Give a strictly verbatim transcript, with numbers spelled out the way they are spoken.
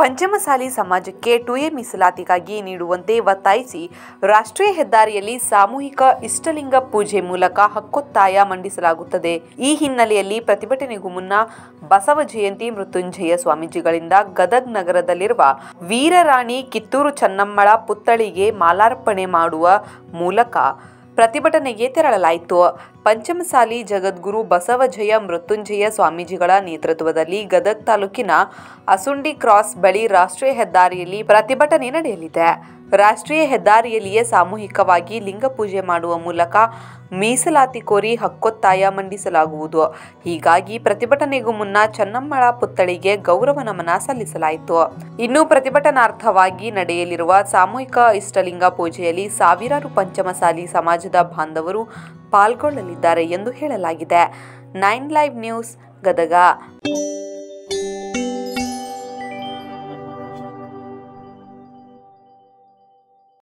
ಪಂಚಮಸಾಲಿ ಸಮಾಜಕ್ಕೆ to A ಮೀಸಲಾತಿಗಾಗಿ ನೀಡುವಂತೆ ಒತ್ತಾಯಿಸಿ ರಾಷ್ಟ್ರೀಯ ಹೆದ್ದಾರಿಯಲ್ಲಿ ಸಾಮೂಹಿಕ ಇಷ್ಟಲಿಂಗ ಪೂಜೆ ಮೂಲಕ ಹಕ್ಕೊತ್ತಾಯ ಮಂಡಿಸಲಾಗುತ್ತದೆ. ಈ ಹಿನ್ನೆಲೆಯಲ್ಲಿ ಪ್ರತಿಭಟನೆಗೂ ಮುನ್ನ ಬಸವ ಜಯಂತಿ ಮೃತ್ಯುಂಜಯ ಸ್ವಾಮೀಜಿಗಳಿಂದ ಗದಗ್ ನಗರದಲ್ಲಿರುವ ವೀರರಾಣಿ ಕಿತ್ತೂರು ಚೆನ್ನಮ್ಮಳ ಪುತ್ಥಳಿಗೆ ಮಾಲಾರ್ಪಣೆ ಮಾಡುವ ಮೂಲಕ ಪ್ರತಿಭಟನೆಗೆ ತೆರಳಲಾಯಿತು. ಪಂಚಮಸಾಲಿ ಜಗದ್ಗುರು ಬಸವಜಯ ಮೃತ್ಯುಂಜಯ ಸ್ವಾಮೀಜಿಗಳ ನೇತೃತ್ವದಲ್ಲಿ ಗದಗ್ ತಾಲೂಕಿನ ಅಸುಂಡಿ ಕ್ರಾಸ್ ಬಳಿ ರಾಷ್ಟ್ರೀಯ ಹೆದ್ದಾರಿಯಲ್ಲಿ ಪ್ರತಿಭಟನೆ ನಡೆಯಲಿದೆ. ರಾಷ್ಟ್ರೀಯ ಹೆದ್ದಾರಿಯಲ್ಲಿಯೇ ಸಾಮೂಹಿಕವಾಗಿ ಲಿಂಗ ಪೂಜೆ ಮಾಡುವ ಮೂಲಕ ಮೀಸಲಾತಿ ಕೋರಿ ಹಕ್ಕೊತ್ತಾಯ ಮಂಡಿಸಲಾಗುವುದು. ಹೀಗಾಗಿ ಪ್ರತಿಭಟನೆಗೂ ಮುನ್ನ ಚೆನ್ನಮ್ಮಳ ಪುತ್ಥಳಿಗೆ ಗೌರವ ನಮನ ಸಲ್ಲಿಸಲಾಯಿತು. ಇನ್ನು ಪ್ರತಿಭಟನಾರ್ಥವಾಗಿ ನಡೆಯಲಿರುವ ಸಾಮೂಹಿಕ ಇಷ್ಟಲಿಂಗ ಪೂಜೆಯಲ್ಲಿ ಸಾವಿರಾರು ಪಂಚಮಸಾಲಿ ಸಮಾಜದ ಬಾಂಧವರು ಪಾಲ್ಗೊಳ್ಳಲಿದ್ದಾರೆ ಎಂದು ಹೇಳಲಾಗಿದೆ. Nine live news Gadag.